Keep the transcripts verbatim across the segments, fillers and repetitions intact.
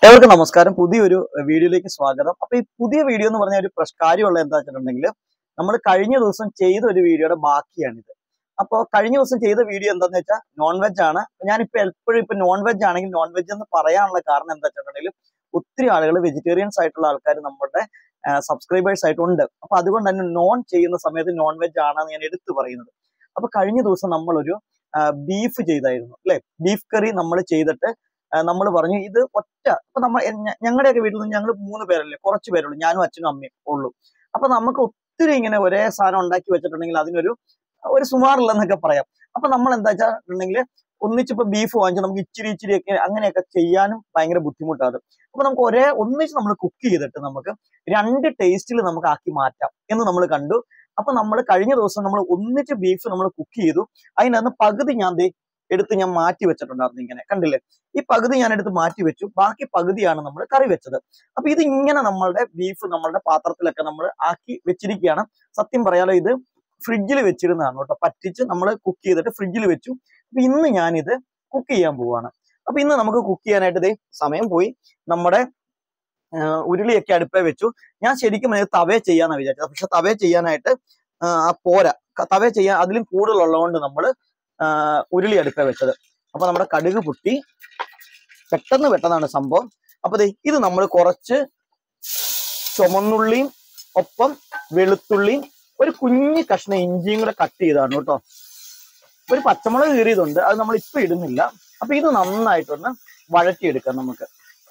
everyone namaskaram. പുതിയൊരു വീഡിയോയിലേക്ക് സ്വാഗതം. അപ്പോൾ ഈ പുതിയ വീഡിയോ എന്ന് പറഞ്ഞ ഒരു കാര്യമുള്ള എന്താ വെച്ചിട്ടുണ്ടെങ്കിൽ നമ്മൾ കഴിഞ്ഞ ദിവസം ചെയ്ത ഒരു വീഡിയോയുടെ ബാക്കിയാണ് ഇത്. അപ്പോൾ കഴിഞ്ഞ ദിവസം ചെയ്ത വീഡിയോ എന്താണെന്ന് വെച്ചാൽ നോൺ വെജ് ആണ്. ഞാൻ ഇപ്പോൾ എപ്പോഴും ഇപ്പോൾ നോൺ വെജ് ആണെങ്കിൽ നോൺ വെജ് എന്ന് പറയാനുള്ള കാരണം എന്താ വെച്ചിട്ടുണ്ടെങ്കിൽ ഒത്തിരി ആളുകൾ വെജിറ്റേറിയൻസ് ആയിട്ടുള്ള ആൾക്കാർ നമ്മുടെ സബ്സ്ക്രൈബേഴ്സ് ആയിട്ടുണ്ട്. അപ്പോൾ അതുകൊണ്ട് തന്നെ നോൺ ചെയ്യുന്ന സമയത്ത് നോൺ വെജ് ആണെന്ന് ഞാൻ എടുത്തു പറയുന്നത്. അപ്പോൾ കഴിഞ്ഞ ദിവസം നമ്മളൊരു ബീഫ് ചെയ്തായിരുന്നു അല്ലേ? ബീഫ് കറി നമ്മൾ ചെയ്തിട്ട് നമ്മൾ പറഞ്ഞു ഇത് ഒറ്റ അപ്പൊ നമ്മൾ ഞങ്ങളുടെയൊക്കെ വീട്ടിൽ നിന്ന് ഞങ്ങൾ മൂന്ന് പേരല്ലേ, കുറച്ച് പേരുള്ളൂ, ഞാനും അച്ഛനും അമ്മയും ഉള്ളൂ. അപ്പൊ നമുക്ക് ഒത്തിരി ഇങ്ങനെ ഒരേ സാധനം ഉണ്ടാക്കി വെച്ചിട്ടുണ്ടെങ്കിൽ അതിനൊരു ഒരു സുമാറില്ലെന്നൊക്കെ പറയാം. അപ്പൊ നമ്മൾ എന്താ വെച്ചിട്ടുണ്ടെങ്കിൽ ഒന്നിച്ചിപ്പോ ബീഫ് വാങ്ങിച്ച് നമുക്ക് ഇച്ചിരി ഇച്ചിരിയൊക്കെ അങ്ങനെയൊക്കെ ചെയ്യാനും ഭയങ്കര ബുദ്ധിമുട്ടാണ്. അപ്പൊ നമുക്ക് ഒരേ ഒന്നിച്ച് നമ്മൾ കുക്ക് ചെയ്തിട്ട് നമുക്ക് രണ്ട് ടേസ്റ്റിൽ നമുക്ക് ആക്കി മാറ്റാം എന്ന് നമ്മൾ കണ്ടു. അപ്പൊ നമ്മൾ കഴിഞ്ഞ ദിവസം നമ്മൾ ഒന്നിച്ച് ബീഫ് നമ്മൾ കുക്ക് ചെയ്തു. അതിനകത്ത് പകുതി ഞാൻ ദേ എടുത്ത് ഞാൻ മാറ്റി വെച്ചിട്ടുണ്ടായിരുന്നു. ഇങ്ങനെ കണ്ടില്ലേ, ഈ പകുതി ഞാൻ എടുത്ത് മാറ്റി വെച്ചു, ബാക്കി പകുതിയാണ് നമ്മൾ കറി വെച്ചത്. അപ്പൊ ഇത് ഇങ്ങനെ നമ്മളുടെ ബീഫ് നമ്മളുടെ പാത്രത്തിലൊക്കെ നമ്മൾ ആക്കി വെച്ചിരിക്കുകയാണ്. സത്യം പറയാലോ ഇത് ഫ്രിഡ്ജിൽ വെച്ചിരുന്നതാണ് കേട്ടോ, പറ്റിച്ച് നമ്മൾ കുക്ക് ചെയ്തിട്ട് ഫ്രിഡ്ജിൽ വെച്ചു. അപ്പൊ ഇന്ന് ഞാനിത് കുക്ക് ചെയ്യാൻ പോവാണ്. അപ്പൊ ഇന്ന് നമുക്ക് കുക്ക് ചെയ്യാനായിട്ട് ഇതേ സമയം പോയി. നമ്മുടെ ഉരുളിയൊക്കെ അടുപ്പേ വെച്ചു. ഞാൻ ശരിക്കും തവേ ചെയ്യാന്നാണ് വിചാരിച്ചത്, പക്ഷെ തവേ ചെയ്യാനായിട്ട് ആ പോരാ, തവേ ചെയ്യാൻ അതിലും കൂടുതലുള്ളതുകൊണ്ട് നമ്മൾ ഉരുളി അടുപ്പേ വെച്ചത്. അപ്പൊ നമ്മുടെ കടുക് പൊട്ടി പെട്ടെന്ന് പെട്ടെന്നാണ് സംഭവം. അപ്പൊ ഇത് നമ്മൾ കുറച്ച് ചുമന്നുള്ളിയും ഒപ്പം വെളുത്തുള്ളിയും ഒരു കുഞ്ഞു കഷ്ണം ഇഞ്ചിയും കൂടെ കട്ട് ചെയ്താണ് കേട്ടോ. ഒരു പച്ചമുളക് കീറിയതുണ്ട്, അത് നമ്മൾ ഇപ്പൊ ഇടുന്നില്ല. അപ്പൊ ഇത് നന്നായിട്ടൊന്ന് വഴറ്റിയെടുക്കാം നമുക്ക്.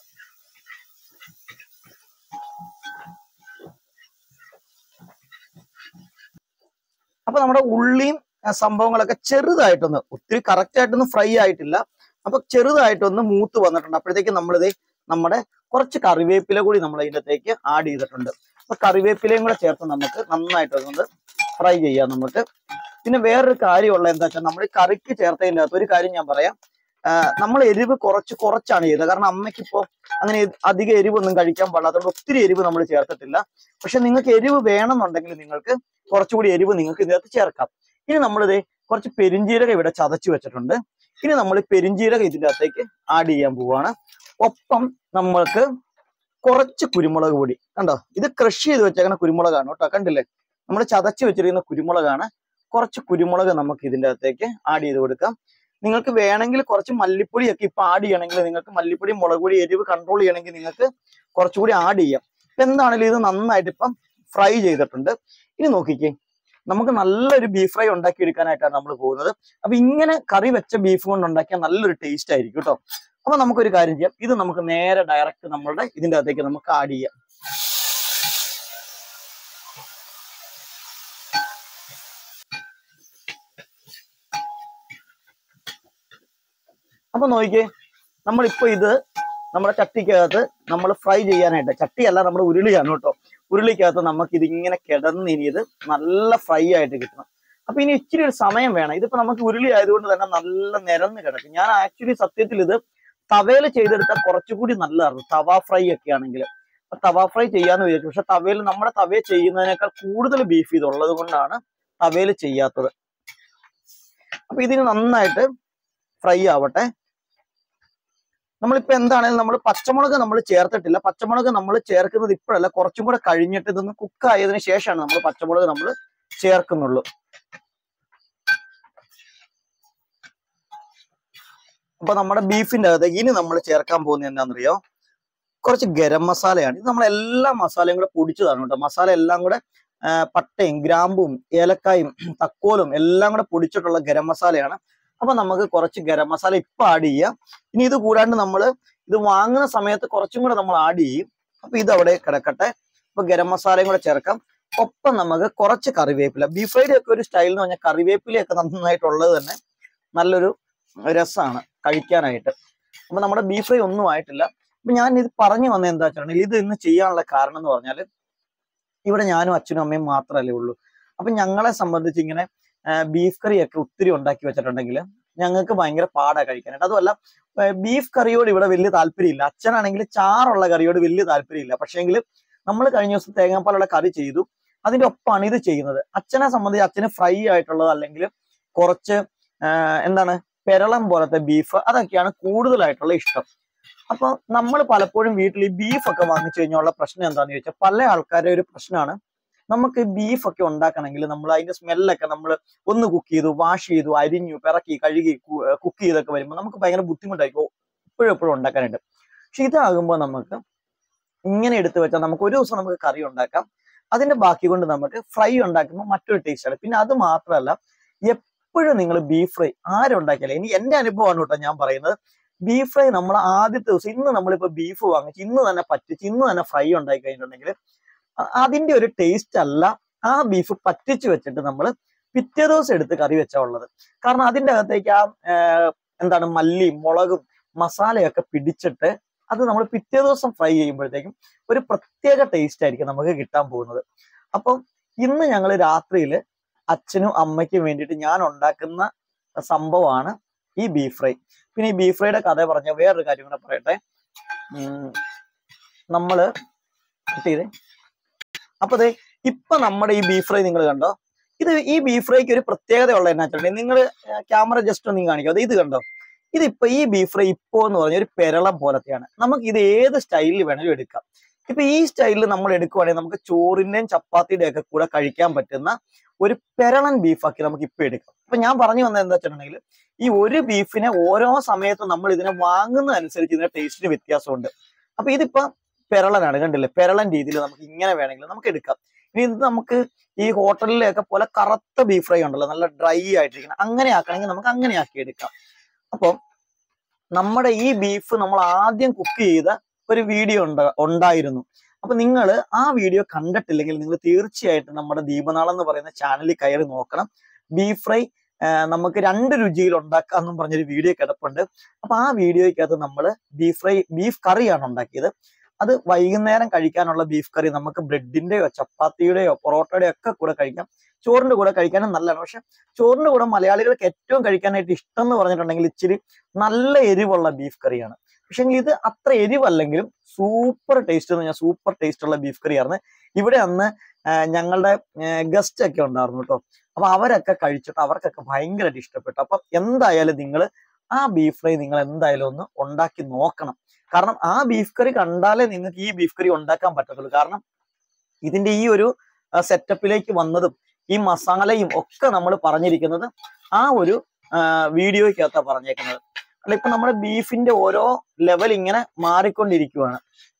അപ്പൊ നമ്മുടെ ഉള്ളിയും സംഭവങ്ങളൊക്കെ ചെറുതായിട്ടൊന്ന്, ഒത്തിരി കറക്റ്റ് ആയിട്ടൊന്നും ഫ്രൈ ആയിട്ടില്ല, അപ്പൊ ചെറുതായിട്ടൊന്ന് മൂത്ത് വന്നിട്ടുണ്ട്. അപ്പോഴത്തേക്ക് നമ്മളിത് നമ്മുടെ കുറച്ച് കറിവേപ്പില കൂടി നമ്മൾ അതിനകത്തേക്ക് ആഡ് ചെയ്തിട്ടുണ്ട്. അപ്പൊ കറിവേപ്പിലയും കൂടെ ചേർത്ത് നമുക്ക് നന്നായിട്ടൊന്ന് ഫ്രൈ ചെയ്യാം നമുക്ക്. പിന്നെ വേറൊരു കാര്യമുള്ള എന്താ വെച്ചാൽ നമ്മൾ കറിക്ക് ചേർത്തതിൻ്റെ അകത്ത് ഒരു കാര്യം ഞാൻ പറയാം, നമ്മൾ എരിവ് കുറച്ച് കുറച്ചാണ് ചെയ്തത്. കാരണം അമ്മയ്ക്കിപ്പോ അങ്ങനെ അധികം എരിവൊന്നും കഴിക്കാൻ പാടില്ലാത്തതുകൊണ്ട് ഒത്തിരി എരിവ് നമ്മൾ ചേർത്തിട്ടില്ല. പക്ഷെ നിങ്ങൾക്ക് എരിവ് വേണമെന്നുണ്ടെങ്കിൽ നിങ്ങൾക്ക് കുറച്ചുകൂടി എരിവ് നിങ്ങൾക്ക് ഇതിനകത്ത് ചേർക്കാം. ഇനി നമ്മളിത് കുറച്ച് പെരിഞ്ജീരകം ഇവിടെ ചതച്ച് വെച്ചിട്ടുണ്ട്. ഇനി നമ്മൾ പെരിഞ്ജീരകം ഇതിൻ്റെ അകത്തേക്ക് ആഡ് ചെയ്യാൻ പോവാണ്. ഒപ്പം നമ്മൾക്ക് കുറച്ച് കുരുമുളക് പൊടി, കണ്ടോ, ഇത് ക്രഷ് ചെയ്ത് വെച്ചേക്കുന്ന കുരുമുളകാണ് കേട്ടോ, കണ്ടില്ലേ, നമ്മൾ ചതച്ച് വെച്ചിരിക്കുന്ന കുരുമുളകാണ്. കുറച്ച് കുരുമുളക് നമുക്ക് ഇതിൻ്റെ അകത്തേക്ക് ആഡ് ചെയ്ത് കൊടുക്കാം. നിങ്ങൾക്ക് വേണമെങ്കിൽ കുറച്ച് മല്ലിപ്പൊടിയൊക്കെ ഇപ്പൊ ആഡ് ചെയ്യണമെങ്കിൽ നിങ്ങൾക്ക് മല്ലിപ്പൊടി മുളക് പൊടി എരിവ് കൺട്രോൾ ചെയ്യണമെങ്കിൽ നിങ്ങൾക്ക് കുറച്ചുകൂടി ആഡ് ചെയ്യാം. എന്താണെങ്കിലും ഇത് നന്നായിട്ട് ഇപ്പം ഫ്രൈ ചെയ്തിട്ടുണ്ട്. ഇനി നോക്കിക്കേ, നമുക്ക് നല്ലൊരു ബീഫ് ഫ്രൈ ഉണ്ടാക്കി എടുക്കാനായിട്ടാണ് നമ്മൾ പോകുന്നത്. അപ്പൊ ഇങ്ങനെ കറി വെച്ച ബീഫ് കൊണ്ട് ഉണ്ടാക്കിയാൽ നല്ലൊരു ടേസ്റ്റ് ആയിരിക്കും കേട്ടോ. അപ്പൊ നമുക്കൊരു കാര്യം ചെയ്യാം, ഇത് നമുക്ക് നേരെ ഡയറക്റ്റ് നമ്മളുടെ ഇതിൻ്റെ അകത്തേക്ക് നമുക്ക് ആഡ് ചെയ്യാം. അപ്പൊ നോക്കിക്കേ, നമ്മളിപ്പോ ഇത് നമ്മുടെ ചട്ടിക്കകത്ത് നമ്മൾ ഫ്രൈ ചെയ്യാനായിട്ട്, ചട്ടിയല്ല നമ്മുടെ ഉരുളിയാണ് കേട്ടോ, ഉരുളിക്കകത്ത് നമുക്ക് ഇതിങ്ങനെ കിടന്ന് ഇനി ഇത് നല്ല ഫ്രൈ ആയിട്ട് കിട്ടണം. അപ്പൊ ഇനി ഇച്ചിരി ഒരു സമയം വേണം. ഇതിപ്പോ നമുക്ക് ഉരുളി ആയതുകൊണ്ട് തന്നെ നല്ല നിരന്ന് കിടക്കും. ഞാൻ ആക്ച്വലി സത്യത്തിൽ ഇത് തവയിൽ ചെയ്തെടുത്താൽ കുറച്ചുകൂടി നല്ലതായിരുന്നു, തവ ഫ്രൈ ഒക്കെ ആണെങ്കിൽ. അപ്പൊ തവ ഫ്രൈ ചെയ്യാന്ന് വിചാരിച്ചു, പക്ഷെ തവയിൽ നമ്മുടെ തവയിൽ ചെയ്യുന്നതിനേക്കാൾ കൂടുതൽ ബീഫ് ഇതുള്ളത് കൊണ്ടാണ് തവയിൽ ചെയ്യാത്തത്. അപ്പൊ ഇതിന് നന്നായിട്ട് ഫ്രൈ ആവട്ടെ. നമ്മളിപ്പോ എന്താണെങ്കിലും നമ്മൾ പച്ചമുളക് നമ്മൾ ചേർത്തിട്ടില്ല. പച്ചമുളക് നമ്മൾ ചേർക്കുന്നത് ഇപ്പോഴല്ല, കുറച്ചും കൂടെ കഴിഞ്ഞിട്ട് ഇതൊന്ന് കുക്ക് ആയതിനു ശേഷമാണ് നമ്മൾ പച്ചമുളക് നമ്മൾ ചേർക്കുന്നുള്ളൂ. അപ്പൊ നമ്മുടെ ബീഫിന്റെ അകത്ത് ഇനി നമ്മൾ ചേർക്കാൻ പോകുന്നത് എന്താണെന്നറിയോ, കുറച്ച് ഗരം മസാലയാണ്. ഇത് നമ്മൾ എല്ലാ മസാലയും കൂടെ പൊടിച്ചതാണ് കേട്ടോ. മസാല എല്ലാം കൂടെ പട്ടയും ഗ്രാമ്പും ഏലക്കായും തക്കോലും എല്ലാം കൂടെ പൊടിച്ചിട്ടുള്ള ഗരം മസാലയാണ്. അപ്പൊ നമുക്ക് കുറച്ച് ഗരം മസാല ഇപ്പൊ ആഡ് ചെയ്യാം. ഇനി ഇത് കൂടാണ്ട് നമ്മൾ ഇത് വാങ്ങുന്ന സമയത്ത് കുറച്ചും കൂടെ നമ്മൾ ആഡ് ചെയ്യും. അപ്പൊ ഇത് അവിടെ കിടക്കട്ടെ. അപ്പൊ ഗരം മസാലയും കൂടെ ചേർക്കാം. ഒപ്പം നമുക്ക് കുറച്ച് കറിവേപ്പില, ബീഫ് ഫ്രൈഡ് ഒക്കെ ഒരു സ്റ്റൈൽ എന്ന് പറഞ്ഞാൽ കറിവേപ്പിലയൊക്കെ നന്നായിട്ടുള്ളത് തന്നെ നല്ലൊരു രസമാണ് കഴിക്കാനായിട്ട്. അപ്പൊ നമ്മുടെ ബീഫ് ഫ്രൈ ഒന്നും ആയിട്ടില്ല. അപ്പൊ ഞാൻ ഇത് പറഞ്ഞു വന്നത് എന്താ വെച്ചിട്ടുണ്ടെങ്കിൽ ഇത് ഇന്ന് ചെയ്യാനുള്ള കാരണം എന്ന് പറഞ്ഞാൽ ഇവിടെ ഞാനും അച്ഛനും അമ്മയും മാത്രമല്ലേ ഉള്ളൂ. അപ്പൊ ഞങ്ങളെ സംബന്ധിച്ച് ഇങ്ങനെ ബീഫ് കറിയൊക്കെ ഒത്തിരി ഉണ്ടാക്കി വെച്ചിട്ടുണ്ടെങ്കിൽ ഞങ്ങൾക്ക് ഭയങ്കര പാടാണ് കഴിക്കാനായിട്ട്. അതുമല്ല ബീഫ് കറിയോട് ഇവിടെ വലിയ താല്പര്യമില്ല. അച്ഛനാണെങ്കിൽ ചാറുള്ള കറിയോട് വലിയ താല്പര്യമില്ല. പക്ഷേങ്കിൽ നമ്മൾ കഴിഞ്ഞ ദിവസം തേങ്ങാപ്പാലുള്ള കറി ചെയ്തു, അതിന്റെ ഒപ്പമാണ് ഇത് ചെയ്യുന്നത്. അച്ഛനെ സംബന്ധിച്ച് അച്ഛന് ഫ്രൈ ആയിട്ടുള്ളത് അല്ലെങ്കിൽ കുറച്ച് എന്താണ് പെരളം പോലത്തെ ബീഫ്, അതൊക്കെയാണ് കൂടുതലായിട്ടുള്ള ഇഷ്ടം. അപ്പൊ നമ്മൾ പലപ്പോഴും വീട്ടിൽ ഈ ബീഫൊക്കെ വാങ്ങിച്ചു കഴിഞ്ഞുള്ള പ്രശ്നം എന്താണെന്ന് ചോദിച്ചാൽ പല ആൾക്കാരുടെ ഒരു പ്രശ്നമാണ്. നമുക്ക് ബീഫൊക്കെ ഉണ്ടാക്കണമെങ്കിൽ നമ്മൾ അതിന്റെ സ്മെല്ലൊക്കെ നമ്മൾ ഒന്ന് കുക്ക് ചെയ്തു, വാഷ് ചെയ്തു, അരിഞ്ഞു, പിറക്കി, കഴുകി, കുക്ക് ചെയ്തൊക്കെ വരുമ്പോൾ നമുക്ക് ഭയങ്കര ബുദ്ധിമുട്ടായിരിക്കും എപ്പോഴും എപ്പോഴും ഉണ്ടാക്കാനായിട്ട്. പക്ഷെ ഇതാകുമ്പോൾ നമുക്ക് ഇങ്ങനെ എടുത്തു വെച്ചാൽ നമുക്ക് ഒരു ദിവസം നമുക്ക് കറി ഉണ്ടാക്കാം, അതിന്റെ ബാക്കി കൊണ്ട് നമുക്ക് ഫ്രൈ ഉണ്ടാക്കുമ്പോൾ മറ്റൊരു ടേസ്റ്റാണ്. പിന്നെ അത് മാത്രമല്ല, എപ്പോഴും നിങ്ങൾ ബീഫ് ഫ്രൈ ആരുണ്ടാക്കിയാലും, ഇനി എന്റെ അനുഭവമാണ് കേട്ടോ ഞാൻ പറയുന്നത്, ബീഫ് ഫ്രൈ നമ്മൾ ആദ്യത്തെ ദിവസം ഇന്ന് നമ്മളിപ്പോ ബീഫ് വാങ്ങിച്ച് ഇന്ന് തന്നെ പറ്റിച്ച് ഇന്ന് തന്നെ ഫ്രൈ ഉണ്ടാക്കി കഴിഞ്ഞിട്ടുണ്ടെങ്കിൽ അതിന്റെ ഒരു ടേസ്റ്റ് അല്ല ആ ബീഫ് പറ്റിച്ച് വെച്ചിട്ട് നമ്മൾ പിറ്റേ ദിവസം എടുത്ത് കറി വെച്ചാ ഉള്ളത്. കാരണം അതിന്റെ അകത്തേക്ക് ആ എന്താണ് മല്ലിയും മുളകും മസാലയൊക്കെ പിടിച്ചിട്ട് അത് നമ്മൾ പിറ്റേ ദിവസം ഫ്രൈ ചെയ്യുമ്പോഴത്തേക്കും ഒരു പ്രത്യേക ടേസ്റ്റ് ആയിരിക്കും നമുക്ക് കിട്ടാൻ പോകുന്നത്. അപ്പം ഇന്ന് ഞങ്ങൾ രാത്രിയിൽ അച്ഛനും അമ്മയ്ക്കും വേണ്ടിയിട്ട് ഞാൻ ഉണ്ടാക്കുന്ന സംഭവമാണ് ഈ ബീഫ് ഫ്രൈ. പിന്നെ ഈ ബീഫ് ഫ്രൈയുടെ കഥ പറഞ്ഞ വേറൊരു കാര്യം കൂടെ പറയട്ടെ. ഉം നമ്മള് കിട്ടിയത് അപ്പൊ അതെ ഇപ്പൊ നമ്മുടെ ഈ ബീഫ് ഫ്രൈ നിങ്ങൾ കണ്ടോ, ഇത് ഈ ബീഫ് ഫ്രൈക്ക് ഒരു പ്രത്യേകത ഉള്ള എന്നാ വെച്ചിട്ടുണ്ടെങ്കിൽ നിങ്ങൾ ക്യാമറ ജസ്റ്റ് ഒന്ന് കാണിക്കും. അത് ഇത് കണ്ടോ, ഇതിപ്പോ ഈ ബീഫ് ഫ്രൈ ഇപ്പോ എന്ന് പറഞ്ഞ ഒരു പെരളം പോലത്തെയാണ്. നമുക്ക് ഇത് ഏത് സ്റ്റൈലിൽ വേണമെങ്കിലും എടുക്കാം. ഇപ്പൊ ഈ സ്റ്റൈലിൽ നമ്മൾ എടുക്കുവാണെങ്കിൽ നമുക്ക് ചോറിന്റെയും ചപ്പാത്തിയുടെയും ഒക്കെ കൂടെ കഴിക്കാൻ പറ്റുന്ന ഒരു പെരളൻ ബീഫാക്കി നമുക്ക് ഇപ്പൊ എടുക്കാം. അപ്പൊ ഞാൻ പറഞ്ഞു വന്നത് എന്താ വെച്ചിട്ടുണ്ടെങ്കിൽ ഈ ഒരു ബീഫിനെ ഓരോ സമയത്തും നമ്മൾ ഇതിനെ വാങ്ങുന്നതനുസരിച്ച് ഇതിന്റെ ടേസ്റ്റിന് വ്യത്യാസമുണ്ട്. അപ്പൊ ഇതിപ്പോ പെരളനാണ്, കണ്ടില്ലേ, പെരളൻ രീതിയിൽ നമുക്ക് ഇങ്ങനെ വേണമെങ്കിൽ നമുക്ക് എടുക്കാം. ഇനി ഇത് നമുക്ക് ഈ ഹോട്ടലിലൊക്കെ പോലെ കറുത്ത ബീഫ് ഫ്രൈ ഉണ്ടല്ലോ, നല്ല ഡ്രൈ ആയിട്ടിരിക്കണം, അങ്ങനെ ആക്കണമെങ്കിൽ നമുക്ക് അങ്ങനെ ആക്കി എടുക്കാം. അപ്പം നമ്മുടെ ഈ ബീഫ് നമ്മൾ ആദ്യം കുക്ക് ചെയ്ത ഒരു വീഡിയോ ഉണ്ടായിരുന്നു. അപ്പൊ നിങ്ങൾ ആ വീഡിയോ കണ്ടിട്ടില്ലെങ്കിൽ നിങ്ങൾ തീർച്ചയായിട്ടും നമ്മുടെ ദീപനാളം എന്ന് പറയുന്ന ചാനലിൽ കയറി നോക്കണം. ബീഫ് ഫ്രൈ നമുക്ക് രണ്ട് രുചിയിൽ ഉണ്ടാക്കാമെന്നും പറഞ്ഞൊരു വീഡിയോ കിടപ്പുണ്ട്. അപ്പൊ ആ വീഡിയോയ്ക്കകത്ത് നമ്മൾ ബീഫ് ഫ്രൈ ബീഫ് കറിയാണ് ഉണ്ടാക്കിയത്. അത് വൈകുന്നേരം കഴിക്കാനുള്ള ബീഫ് കറി നമുക്ക് ബ്രെഡിന്റെയോ ചപ്പാത്തിയുടെയോ പൊറോട്ടയുടെയോ ഒക്കെ കൂടെ കഴിക്കാം. ചോറിന്റെ കൂടെ കഴിക്കാനും നല്ലതാണ്. പക്ഷെ ചോറിന്റെ കൂടെ മലയാളികൾക്ക് ഏറ്റവും കഴിക്കാനായിട്ട് ഇഷ്ടം എന്ന് പറഞ്ഞിട്ടുണ്ടെങ്കിൽ ഇച്ചിരി നല്ല എരിവുള്ള ബീഫ് കറിയാണ്. പക്ഷെ ഇത് അത്ര എരിവല്ലെങ്കിലും സൂപ്പർ ടേസ്റ്റ് എന്ന് പറഞ്ഞാൽ സൂപ്പർ ടേസ്റ്റ് ഉള്ള ബീഫ് കറിയായിരുന്നു. ഇവിടെ അന്ന് ഞങ്ങളുടെ ഗസ്റ്റ് ഒക്കെ ഉണ്ടായിരുന്നു കേട്ടോ. അപ്പൊ അവരൊക്കെ കഴിച്ചിട്ട് അവർക്കൊക്കെ ഭയങ്കരമായിട്ട് ഇഷ്ടപ്പെട്ടു. അപ്പൊ എന്തായാലും നിങ്ങൾ ആ ബീഫ് ഫ്രൈ നിങ്ങൾ എന്തായാലും ഒന്ന് ഉണ്ടാക്കി നോക്കണം. കാരണം ആ ബീഫ് കറി കണ്ടാലേ നിങ്ങൾക്ക് ഈ ബീഫ് കറി ഉണ്ടാക്കാൻ പറ്റത്തുള്ളൂ. കാരണം ഇതിന്റെ ഈ ഒരു സെറ്റപ്പിലേക്ക് വന്നതും ഈ മസാലയും ഒക്കെ നമ്മൾ പറഞ്ഞിരിക്കുന്നത് ആ ഒരു വീഡിയോയ്ക്കകത്താണ് പറഞ്ഞേക്കുന്നത്. അല്ല ഇപ്പൊ നമ്മുടെ ബീഫിന്റെ ഓരോ ലെവൽ ഇങ്ങനെ മാറിക്കൊണ്ടിരിക്കുവാണ്.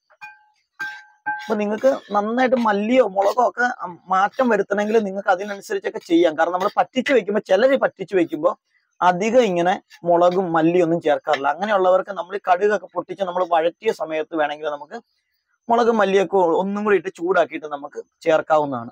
അപ്പൊ നിങ്ങൾക്ക് നന്നായിട്ട് മല്ലിയോ മുളകോ ഒക്കെ മാറ്റം വരുത്തണമെങ്കിൽ നിങ്ങൾക്ക് അതിനനുസരിച്ചൊക്കെ ചെയ്യാം. കാരണം നമ്മൾ പറ്റിച്ചു വെക്കുമ്പോൾ ചിലര് പറ്റിച്ചു വെക്കുമ്പോൾ അധികം ഇങ്ങനെ മുളകും മല്ലിയൊന്നും ചേർക്കാറില്ല. അങ്ങനെയുള്ളവർക്ക് നമ്മൾ കടുകൊക്കെ പൊട്ടിച്ച് നമ്മൾ വഴറ്റിയ സമയത്ത് വേണമെങ്കിൽ നമുക്ക് മുളകും മല്ലിയൊക്കെ ഒന്നും കൂടി ഇട്ട് ചൂടാക്കിയിട്ട് നമുക്ക് ചേർക്കാവുന്നതാണ്.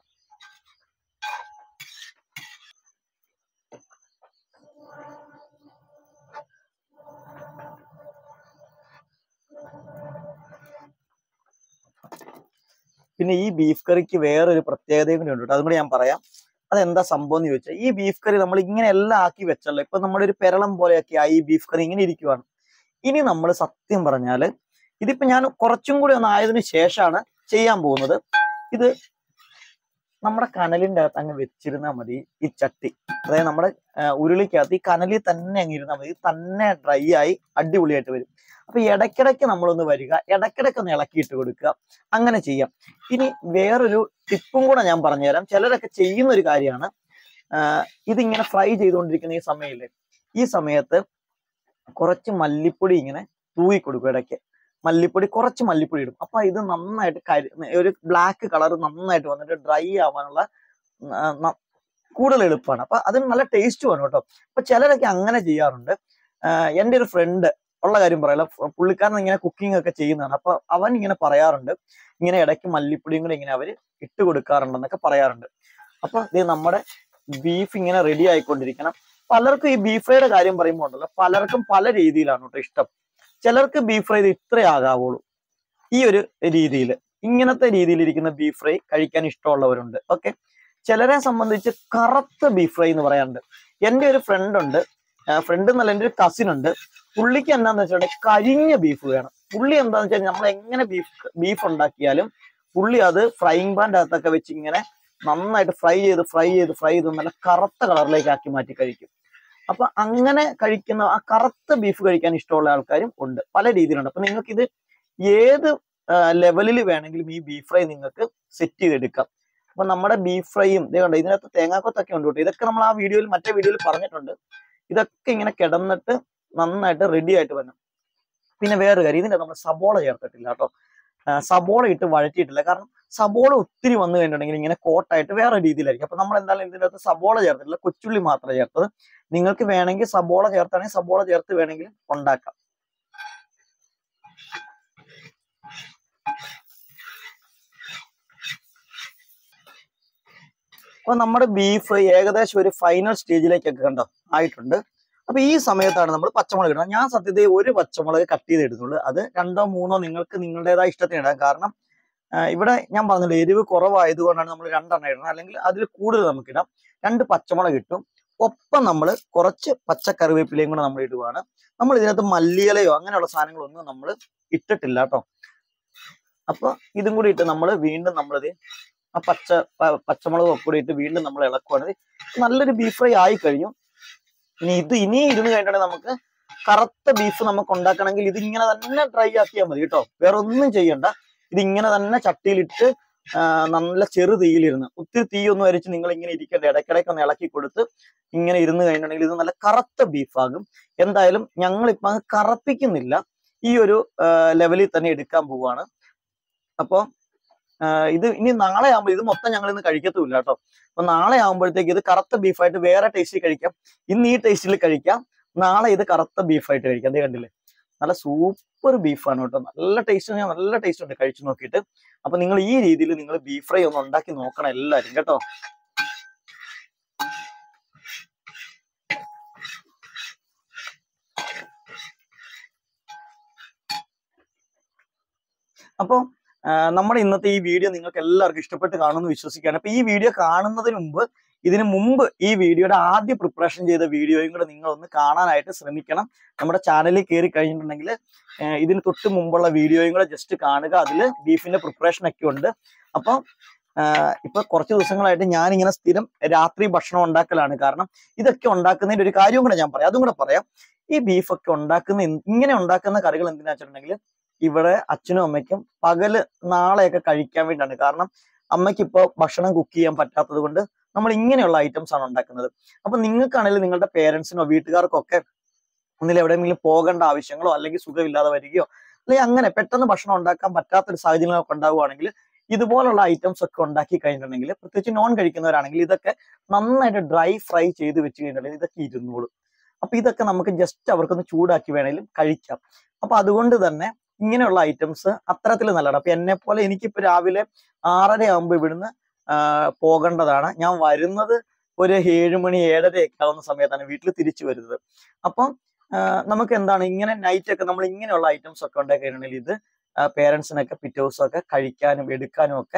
പിന്നെ ഈ ബീഫ് കറിക്ക് വേറൊരു പ്രത്യേകതയും കൂടി ഉണ്ട് കേട്ടോ, അതും കൂടി ഞാൻ പറയാം. അതെന്താ സംഭവം എന്ന് ചോദിച്ചാൽ ഈ ബീഫ് കറി നമ്മൾ ഇങ്ങനെ എല്ലാം ആക്കി വെച്ചല്ലോ. ഇപ്പൊ നമ്മുടെ ഒരു പെരളം പോലെയൊക്കെ ആയി ഈ ബീഫ് കറി ഇങ്ങനെ ഇരിക്കുവാണ്. ഇനി നമ്മൾ സത്യം പറഞ്ഞാല് ഇതിപ്പോ ഞാൻ കുറച്ചും കൂടി ഒന്ന് ആയതിനു ശേഷമാണ് ചെയ്യാൻ പോകുന്നത്. ഇത് നമ്മുടെ കനലിന്റെ അകത്ത് അങ്ങ് വെച്ചിരുന്നാൽ മതി. ഈ ചട്ടി അതായത് നമ്മുടെ ഉരുളിക്കകത്ത് ഈ കനലിൽ തന്നെ അങ്ങ് ഇരുന്നാൽ മതി. തന്നെ ഡ്രൈ ആയി അടിപൊളിയായിട്ട് വരും. അപ്പൊ ഇടയ്ക്കിടയ്ക്ക് നമ്മളൊന്ന് വരിക, ഇടയ്ക്കിടയ്ക്ക് ഒന്ന് ഇളക്കിയിട്ട് കൊടുക്കുക, അങ്ങനെ ചെയ്യാം. ഇനി വേറൊരു ടിപ്പും കൂടെ ഞാൻ പറഞ്ഞുതരാം. ചിലരൊക്കെ ചെയ്യുന്ന ഒരു കാര്യമാണ്, ഇതിങ്ങനെ ഫ്രൈ ചെയ്തുകൊണ്ടിരിക്കുന്ന ഈ സമയമില്ലേ, ഈ സമയത്ത് കുറച്ച് മല്ലിപ്പൊടി ഇങ്ങനെ തൂവി കൊടുക്കും. ഇടയ്ക്ക് മല്ലിപ്പൊടി കുറച്ച് മല്ലിപ്പൊടി ഇടും. അപ്പൊ ഇത് നന്നായിട്ട് കരി ഒരു ബ്ലാക്ക് കളർ നന്നായിട്ട് വന്നിട്ട് ഡ്രൈ ആവാനുള്ള കൂടുതൽ എളുപ്പമാണ്. അപ്പൊ അതിന് നല്ല ടേസ്റ്റ് വേണം കേട്ടോ. അപ്പൊ ചിലരൊക്കെ അങ്ങനെ ചെയ്യാറുണ്ട്. എൻ്റെ ഒരു ഫ്രണ്ട് ഉള്ള കാര്യം പറയല, പുള്ളിക്കാരൻ ഇങ്ങനെ കുക്കിംഗ് ഒക്കെ ചെയ്യുന്നതാണ്. അപ്പൊ അവൻ ഇങ്ങനെ പറയാറുണ്ട്, ഇങ്ങനെ ഇടയ്ക്ക് മല്ലിപ്പൊടിയും കൂടെ ഇങ്ങനെ അവര് ഇട്ട് കൊടുക്കാറുണ്ടെന്നൊക്കെ പറയാറുണ്ട്. അപ്പൊ ഇത് നമ്മുടെ ബീഫ് ഇങ്ങനെ റെഡി ആയിക്കൊണ്ടിരിക്കണം. പലർക്കും ഈ ബീഫ് ഫ്രൈയുടെ കാര്യം പറയുമ്പോൾ ഉണ്ടല്ലോ, പലർക്കും പല രീതിയിലാണ് കേട്ടോ ഇഷ്ടം. ചിലർക്ക് ബീഫ് ഫ്രൈ ഇത്രേ ആകാവുള്ളൂ, ഈ ഒരു രീതിയിൽ ഇങ്ങനത്തെ രീതിയിൽ ഇരിക്കുന്ന ബീഫ് ഫ്രൈ കഴിക്കാൻ ഇഷ്ടമുള്ളവരുണ്ട്. ഓക്കെ, ചിലരെ സംബന്ധിച്ച് കറുത്ത ബീഫ് ഫ്രൈ എന്ന് പറയാറുണ്ട്. എൻ്റെ ഒരു ഫ്രണ്ട് ഉണ്ട്, ഫ്രണ്ട് എന്നല്ല എൻ്റെ ഒരു കസിൻ ഉണ്ട്. പുള്ളിക്ക് എന്താന്ന് വെച്ചിട്ടുണ്ടെങ്കിൽ കരിഞ്ഞ ബീഫ് വേണം. പുള്ളി എന്താന്ന് വെച്ചാൽ നമ്മൾ എങ്ങനെ ബീഫ് ബീഫ് ഉണ്ടാക്കിയാലും പുള്ളി അത് ഫ്രൈങ് പാൻ്റെ അകത്തൊക്കെ വെച്ച് ഇങ്ങനെ നന്നായിട്ട് ഫ്രൈ ചെയ്ത് ഫ്രൈ ചെയ്ത് ഫ്രൈ ചെയ്ത് നല്ല കറുത്ത കളറിലേക്ക് ആക്കി മാറ്റി കഴിക്കും. അപ്പൊ അങ്ങനെ കഴിക്കുന്ന ആ കറുത്ത ബീഫ് കഴിക്കാൻ ഇഷ്ടമുള്ള ആൾക്കാരും ഉണ്ട്, പല രീതിയിലുണ്ട്. അപ്പൊ നിങ്ങൾക്ക് ഇത് ഏത് ലെവലിൽ വേണമെങ്കിലും ഈ ബീഫ് ഫ്രൈ നിങ്ങൾക്ക് സെറ്റ് ചെയ്തെടുക്കാം. അപ്പൊ നമ്മുടെ ബീഫ് ഫ്രൈയും ഇതേ കണ്ടോ, ഇതിനകത്ത് തേങ്ങാക്കൊത്തൊക്കെ ഉണ്ട് കേട്ടോ. ഇതൊക്കെ നമ്മൾ ആ വീഡിയോയിൽ മറ്റേ വീഡിയോയിൽ പറഞ്ഞിട്ടുണ്ട്. ഇതൊക്കെ ഇങ്ങനെ കിടന്നിട്ട് നന്നായിട്ട് റെഡി ആയിട്ട് വരണം. പിന്നെ വേറൊരു കാര്യം, ഇതിന്റെ നമ്മൾ സബോള ചേർത്തിട്ടില്ല കേട്ടോ. സബോള ഇട്ട് വഴറ്റിയിട്ടില്ല. കാരണം സബോള ഒത്തിരി വന്നു കഴിഞ്ഞിട്ടുണ്ടെങ്കിൽ ഇങ്ങനെ കോട്ടായിട്ട് വേറെ രീതിയിലായിരിക്കും. അപ്പൊ നമ്മൾ എന്തായാലും ഇതിൻ്റെ അകത്ത് സബോള ചേർത്തിട്ടില്ല, കൊച്ചുള്ളി മാത്രമേ ചേർത്തത്. നിങ്ങൾക്ക് വേണമെങ്കിൽ സബോള ചേർത്താണെങ്കിൽ സബോള ചേർത്ത് വേണമെങ്കിൽ ഉണ്ടാക്കാം. അപ്പൊ നമ്മുടെ ബീഫ് ഏകദേശം ഒരു ഫൈനൽ സ്റ്റേജിലേക്കൊക്കെ കണ്ടോ ആയിട്ടുണ്ട്. അപ്പൊ ഈ സമയത്താണ് നമ്മൾ പച്ചമുളക് ഇടണം. ഞാൻ സത്യത്തിൽ ഒരു പച്ചമുളക് കട്ട് ചെയ്ത് എടുത്തുള്ളൂ. അത് രണ്ടോ മൂന്നോ നിങ്ങൾക്ക് നിങ്ങളുടേതായ ഇഷ്ടത്തിന് ഇടാം. കാരണം ഇവിടെ ഞാൻ പറഞ്ഞല്ലോ എരിവ് കുറവായതുകൊണ്ടാണ് നമ്മൾ രണ്ടെണ്ണം ഇടണം, അല്ലെങ്കിൽ അതിൽ കൂടുതൽ നമുക്കിടാം. രണ്ട് പച്ചമുളക് ഇട്ടും ഒപ്പം നമ്മൾ കുറച്ച് പച്ചക്കറിവേപ്പിലയും കൂടെ നമ്മൾ ഇടുവാണ്. നമ്മൾ ഇതിനകത്ത് മല്ലിയിലയോ അങ്ങനെയുള്ള സാധനങ്ങളൊന്നും നമ്മൾ ഇട്ടിട്ടില്ല കേട്ടോ. അപ്പൊ ഇതും കൂടി ഇട്ട് നമ്മൾ വീണ്ടും നമ്മളിത് ആ പച്ച പച്ചമുളക് ഒക്കെ കൂടി ഇട്ട് വീണ്ടും നമ്മൾ ഇളക്കുവാണ്. നല്ലൊരു ബീഫ് ഫ്രൈ ആയി കഴിഞ്ഞു. ഇനി ഇത് ഇനി ഇരുന്ന് കഴിഞ്ഞിട്ടുണ്ടെങ്കിൽ നമുക്ക് കറുത്ത ബീഫ് നമുക്ക് ഉണ്ടാക്കണമെങ്കിൽ ഇതിങ്ങനെ തന്നെ ഡ്രൈ ആക്കിയാൽ മതി കേട്ടോ. വേറെ ഒന്നും ചെയ്യണ്ട. ഇതിങ്ങനെ തന്നെ ചട്ടിയിലിട്ട് നല്ല ചെറു തീയിലിരുന്ന്, ഒത്തിരി തീയൊന്നും അരിച്ച് നിങ്ങൾ ഇങ്ങനെ ഇരിക്കേണ്ട, ഇടയ്ക്കിടയ്ക്ക് ഒന്ന് ഇളക്കി കൊടുത്ത് ഇങ്ങനെ ഇരുന്ന് കഴിഞ്ഞിട്ടുണ്ടെങ്കിൽ ഇത് നല്ല കറുത്ത ബീഫാകും. എന്തായാലും ഞങ്ങളിപ്പോ അത് കറപ്പിക്കുന്നില്ല, ഈ ഒരു ലെവലിൽ തന്നെ എടുക്കാൻ പോവാണ്. അപ്പൊ ഇത് ഇനി നാളെ ആകുമ്പോൾ ഇത് മൊത്തം ഞങ്ങൾ ഇന്ന് കഴിക്കത്തുമില്ല കേട്ടോ. അപ്പൊ നാളെ ആകുമ്പോഴത്തേക്ക് ഇത് കറുത്ത ബീഫായിട്ട് വേറെ ടേസ്റ്റിൽ കഴിക്കാം. ഇന്ന് ഈ ടേസ്റ്റിൽ കഴിക്കാം, നാളെ ഇത് കറുത്ത ബീഫായിട്ട് കഴിക്കാം. അതേ കണ്ടില്ലേ, നല്ല സൂപ്പർ ബീഫാണ് കേട്ടോ. നല്ല ടേസ്റ്റ്, ഞാൻ നല്ല ടേസ്റ്റ് ഉണ്ട് കഴിച്ചു നോക്കിയിട്ട്. അപ്പൊ നിങ്ങൾ ഈ രീതിയിൽ നിങ്ങൾ ബീഫ് ഫ്രൈ ഒന്ന് ഉണ്ടാക്കി നോക്കണം എല്ലാവരും കേട്ടോ. അപ്പൊ നമ്മുടെ ഇന്നത്തെ ഈ വീഡിയോ നിങ്ങൾക്ക് എല്ലാവർക്കും ഇഷ്ടപ്പെട്ട് കാണുമെന്ന് വിശ്വസിക്കുകയാണ്. അപ്പൊ ഈ വീഡിയോ കാണുന്നതിന് മുമ്പ്, ഇതിനു മുമ്പ് ഈ വീഡിയോയുടെ ആദ്യം പ്രിപ്പറേഷൻ ചെയ്ത വീഡിയോയും കൂടെ നിങ്ങൾ ഒന്ന് കാണാനായിട്ട് ശ്രമിക്കണം. നമ്മുടെ ചാനലിൽ കയറി കഴിഞ്ഞിട്ടുണ്ടെങ്കിൽ ഇതിന് തൊട്ട് മുമ്പുള്ള വീഡിയോയും കൂടെ ജസ്റ്റ് കാണുക. അതിൽ ബീഫിന്റെ പ്രിപ്പറേഷൻ ഒക്കെ ഉണ്ട്. അപ്പം ഇപ്പൊ കുറച്ച് ദിവസങ്ങളായിട്ട് ഞാൻ ഇങ്ങനെ സ്ഥിരം രാത്രി ഭക്ഷണം ഉണ്ടാക്കലാണ്. കാരണം ഇതൊക്കെ ഉണ്ടാക്കുന്നതിന്റെ ഒരു കാര്യവും കൂടെ ഞാൻ പറയാം, അതും കൂടെ പറയാം. ഈ ബീഫൊക്കെ ഉണ്ടാക്കുന്ന ഇങ്ങനെ ഉണ്ടാക്കുന്ന കറികൾ എന്തിനാ വെച്ചിട്ടുണ്ടെങ്കിൽ ഇവിടെ അച്ഛനും അമ്മയ്ക്കും പകല് നാളെയൊക്കെ കഴിക്കാൻ വേണ്ടിയാണ്. കാരണം അമ്മയ്ക്ക് ഇപ്പോൾ ഭക്ഷണം കുക്ക് ചെയ്യാൻ പറ്റാത്തത് കൊണ്ട് നമ്മൾ ഇങ്ങനെയുള്ള ഐറ്റംസ് ആണ് ഉണ്ടാക്കുന്നത്. അപ്പൊ നിങ്ങൾക്കാണെങ്കിലും നിങ്ങളുടെ പേരൻസിനോ വീട്ടുകാർക്കോ ഒക്കെ ഒന്നിൽ എവിടെയെങ്കിലും പോകേണ്ട ആവശ്യങ്ങളോ അല്ലെങ്കിൽ സുഖമില്ലാതെ വരികയോ അല്ലെങ്കിൽ അങ്ങനെ പെട്ടെന്ന് ഭക്ഷണം ഉണ്ടാക്കാൻ പറ്റാത്തൊരു സാഹചര്യങ്ങളൊക്കെ ഉണ്ടാവുകയാണെങ്കിൽ ഇതുപോലുള്ള ഐറ്റംസ് ഒക്കെ ഉണ്ടാക്കി കഴിഞ്ഞിട്ടുണ്ടെങ്കിൽ, പ്രത്യേകിച്ച് നോൺ കഴിക്കുന്നവരാണെങ്കിൽ ഇതൊക്കെ നന്നായിട്ട് ഡ്രൈ ഫ്രൈ ചെയ്ത് വെച്ച് കഴിഞ്ഞിട്ടുണ്ടെങ്കിൽ ഇതൊക്കെ ഇരുന്നോളും. അപ്പൊ ഇതൊക്കെ നമുക്ക് ജസ്റ്റ് അവർക്കൊന്ന് ചൂടാക്കി വേണമെങ്കിലും കഴിക്കാം. അപ്പൊ അതുകൊണ്ട് തന്നെ ഇങ്ങനെയുള്ള ഐറ്റംസ് അത്തരത്തിൽ നല്ലതാണ്. അപ്പൊ എന്നെ പോലെ എനിക്കിപ്പോ രാവിലെ ആറര ആകുമ്പോൾ ഇവിടുന്ന് പോകേണ്ടതാണ്. ഞാൻ വരുന്നത് ഒരു ഏഴ് മണി ഏഴരയൊക്കെ ആവുന്ന സമയത്താണ് വീട്ടിൽ തിരിച്ചു വരുന്നത്. അപ്പം നമുക്ക് എന്താണ് ഇങ്ങനെ നൈറ്റ് ഒക്കെ നമ്മൾ ഇങ്ങനെയുള്ള ഐറ്റംസ് ഒക്കെ ഉണ്ടാക്കി കഴിഞ്ഞാൽ ഇത് പേരൻസിനൊക്കെ പിറ്റേ ദിവസമൊക്കെ കഴിക്കാനും എടുക്കാനും ഒക്കെ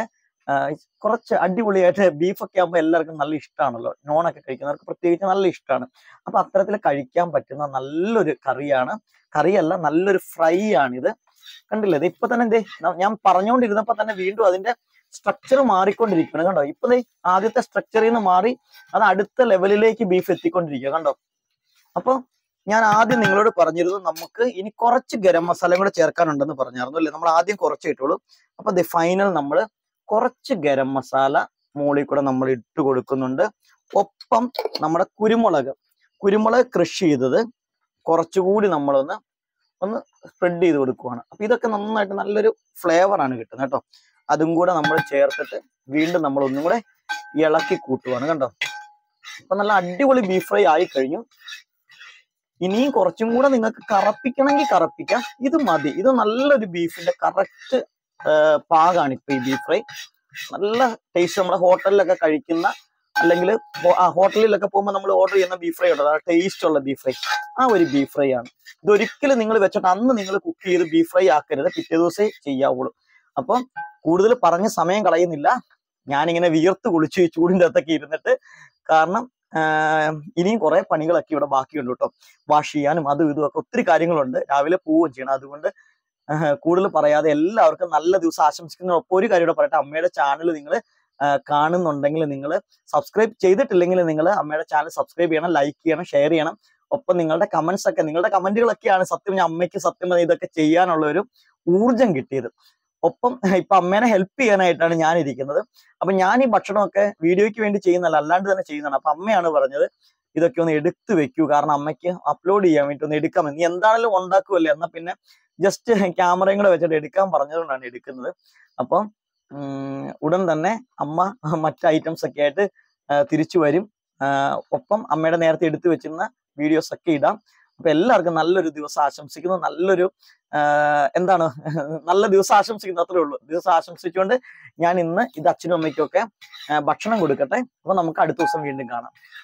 കുറച്ച് അടിപൊളിയായിട്ട്. ബീഫൊക്കെ ആകുമ്പോൾ എല്ലാവർക്കും നല്ല ഇഷ്ടമാണല്ലോ, നോണൊക്കെ കഴിക്കുന്നവർക്ക് പ്രത്യേകിച്ച് നല്ല ഇഷ്ടമാണ്. അപ്പൊ അത്തരത്തിൽ കഴിക്കാൻ പറ്റുന്ന നല്ലൊരു കറിയാണ്, കറിയല്ല നല്ലൊരു ഫ്രൈ ആണിത്. കണ്ടില്ലേ, ഇത് ഇപ്പൊ തന്നെ എന്തേ ഞാൻ പറഞ്ഞുകൊണ്ടിരുന്നപ്പോ തന്നെ വീണ്ടും അതിന്റെ സ്ട്രക്ചർ മാറിക്കൊണ്ടിരിക്കുകയാണ്. കണ്ടോ, ഇപ്പൊ ആദ്യത്തെ സ്ട്രക്ചറിൽ നിന്ന് മാറി അത് അടുത്ത ലെവലിലേക്ക് ബീഫ് എത്തിക്കൊണ്ടിരിക്കുക. കണ്ടോ. അപ്പൊ ഞാൻ ആദ്യം നിങ്ങളോട് പറഞ്ഞിരുന്നു നമുക്ക് ഇനി കുറച്ച് ഗരം മസാല കൂടെ ചേർക്കാനുണ്ടെന്ന് പറഞ്ഞായിരുന്നു അല്ലേ. നമ്മൾ ആദ്യം കുറച്ച് ഇട്ടുള്ളൂ. അപ്പൊ ദി ഫൈനൽ നമ്മൾ കുറച്ച് ഗരം മസാല മുകളിൽ കൂടെ നമ്മൾ ഇട്ട് കൊടുക്കുന്നുണ്ട്. ഒപ്പം നമ്മുടെ കുരുമുളക് കുരുമുളക് ക്രഷ് ചെയ്തത് കുറച്ചുകൂടി നമ്മളൊന്ന് ഒന്ന് സ്പ്രെഡ് ചെയ്ത് കൊടുക്കുവാണ്. അപ്പൊ ഇതൊക്കെ നന്നായിട്ട് നല്ലൊരു ഫ്ലേവർ ആണ് കിട്ടുന്നത് കേട്ടോ. അതും കൂടെ നമ്മൾ ചേർത്തിട്ട് വീണ്ടും നമ്മൾ ഒന്നും കൂടെ ഇളക്കി കൂട്ടുവാണ്. കണ്ടോ. അപ്പൊ നല്ല അടിപൊളി ബീഫ് ഫ്രൈ ആയി കഴിഞ്ഞു. ഇനിയും കുറച്ചും കൂടെ നിങ്ങൾക്ക് കറപ്പിക്കണമെങ്കിൽ കറപ്പിക്കാം. ഇത് മതി. ഇത് നല്ലൊരു ബീഫിന്റെ കറക്റ്റ് പാകാണ് ഇപ്പൊ ഈ ബീഫ് ഫ്രൈ. നല്ല ടേസ്റ്റ്. നമ്മുടെ ഹോട്ടലിലൊക്കെ കഴിക്കുന്ന അല്ലെങ്കിൽ ആ ഹോട്ടലിലൊക്കെ പോകുമ്പോൾ നമ്മൾ ഓർഡർ ചെയ്യുന്ന ബീഫ് ഫ്രൈ ഉണ്ട്, ടേസ്റ്റ് ഉള്ള ബീഫ് ഫ്രൈ, ആ ഒരു ബീഫ് ഫ്രൈ ആണ്. ഇതൊരിക്കലും നിങ്ങൾ വെച്ചിട്ട് അന്ന് നിങ്ങൾ കുക്ക് ചെയ്ത് ബീഫ് ഫ്രൈ ആക്കരുത്, പിറ്റേ ദിവസമേ ചെയ്യാവുള്ളൂ. അപ്പം കൂടുതൽ പറഞ്ഞ സമയം കളയുന്നില്ല. ഞാനിങ്ങനെ വിയർത്ത് കുളിച്ച് ചൂടിൻ്റെ അകത്തൊക്കെ ഇരുന്നിട്ട്, കാരണം ഇനിയും കുറെ പണികളൊക്കെ ഇവിടെ ബാക്കിയുണ്ട് കേട്ടോ. വാഷ് ചെയ്യാനും അതും ഇതും ഒക്കെ ഒത്തിരി കാര്യങ്ങളുണ്ട്. രാവിലെ പോവുകയും ചെയ്യണം. അതുകൊണ്ട് കൂടുതൽ പറയാതെ എല്ലാവർക്കും നല്ല ദിവസം ആശംസിക്കുന്ന ഒപ്പം ഒരു കാര്യം കൂടെ പറയട്ടെ. അമ്മയുടെ ചാനൽ നിങ്ങൾ കാണുന്നുണ്ടെങ്കിൽ നിങ്ങൾ സബ്സ്ക്രൈബ് ചെയ്തിട്ടില്ലെങ്കിൽ നിങ്ങൾ അമ്മയുടെ ചാനൽ സബ്സ്ക്രൈബ് ചെയ്യണം, ലൈക്ക് ചെയ്യണം, ഷെയർ ചെയ്യണം. ഒപ്പം നിങ്ങളുടെ കമന്റ്സ് ഒക്കെ, നിങ്ങളുടെ കമന്റുകളൊക്കെയാണ് സത്യം ഞാൻ അമ്മയ്ക്ക് സത്യം പറഞ്ഞാൽ ഇതൊക്കെ ചെയ്യാനുള്ള ഒരു ഊർജം കിട്ടിയത്. ഒപ്പം ഇപ്പൊ അമ്മേനെ ഹെൽപ്പ് ചെയ്യാനായിട്ടാണ് ഞാൻ ഇരിക്കുന്നത്. അപ്പൊ ഞാൻ ഈ ഭക്ഷണമൊക്കെ വീഡിയോയ്ക്ക് വേണ്ടി ചെയ്യുന്നതല്ല, അല്ലാണ്ട് തന്നെ ചെയ്യുന്നതാണ്. അപ്പൊ അമ്മയാണ് പറഞ്ഞത് ഇതൊക്കെ ഒന്ന് എടുത്തു വെക്കൂ, കാരണം അമ്മയ്ക്ക് അപ്ലോഡ് ചെയ്യാൻ വേണ്ടി ഒന്ന് എടുക്കാം. നീ എന്താണെങ്കിലും ഉണ്ടാക്കുമല്ലേ, എന്നാൽ പിന്നെ ജസ്റ്റ് ക്യാമറയും കൂടെ വെച്ചിട്ട് എടുക്കാൻ പറഞ്ഞതുകൊണ്ടാണ് എടുക്കുന്നത്. അപ്പം ഉടൻ തന്നെ അമ്മ മറ്റ് ഐറ്റംസ് ഒക്കെ ആയിട്ട് തിരിച്ചു വരും. ഒപ്പം അമ്മയുടെ നേരത്തെ എടുത്തു വെച്ചിരുന്ന വീഡിയോസ് ഒക്കെ ഇടാം. അപ്പൊ എല്ലാവർക്കും നല്ലൊരു ദിവസം ആശംസിക്കുന്നു. നല്ലൊരു എന്താണ് നല്ല ദിവസം ആശംസിക്കുന്നു, അത്രേ ഉള്ളൂ. ദിവസം ആശംസിച്ചുകൊണ്ട് ഞാൻ ഇന്ന് ഇത് അച്ഛനും അമ്മയ്ക്കും ഒക്കെ ഭക്ഷണം കൊടുക്കട്ടെ. അപ്പൊ നമുക്ക് അടുത്ത ദിവസം വീണ്ടും കാണാം.